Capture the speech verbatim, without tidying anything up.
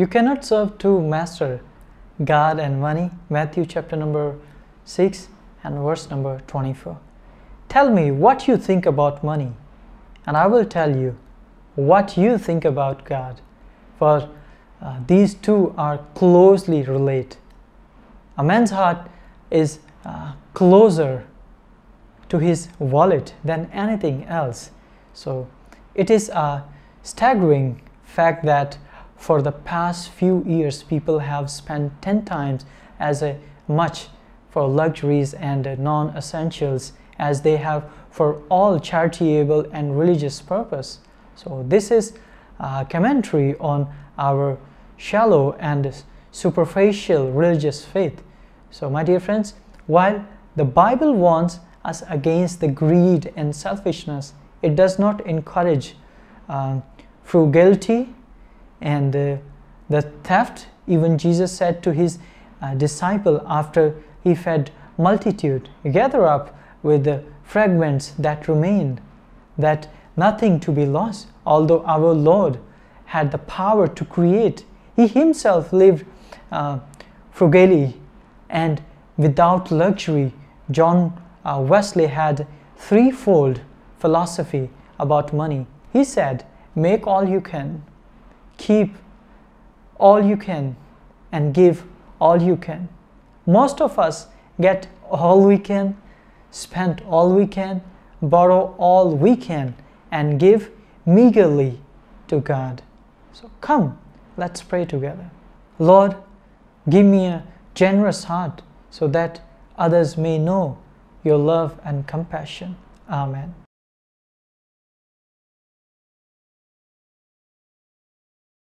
You cannot serve two masters, God and money. Matthew chapter number six and verse number twenty-four. Tell me what you think about money, and I will tell you what you think about God. For uh, these two are closely related. A man's heart is uh, closer to his wallet than anything else. So it is a staggering fact that for the past few years people have spent ten times as a much for luxuries and non-essentials as they have for all charitable and religious purpose. So this is a commentary on our shallow and superficial religious faith. So my dear friends, while the Bible warns us against the greed and selfishness, it does not encourage uh, frugality and uh, the theft. Even Jesus said to his uh, disciple after he fed multitude, gather up with the fragments that remained, that nothing to be lost. Although our Lord had the power to create, he himself lived uh, frugally and without luxury. John uh, Wesley had threefold philosophy about money. He said, make all you can, keep all you can, and give all you can. Most of us get all we can, spend all we can, borrow all we can, and give meagerly to God. So come, let's pray together. Lord, give me a generous heart so that others may know your love and compassion. Amen.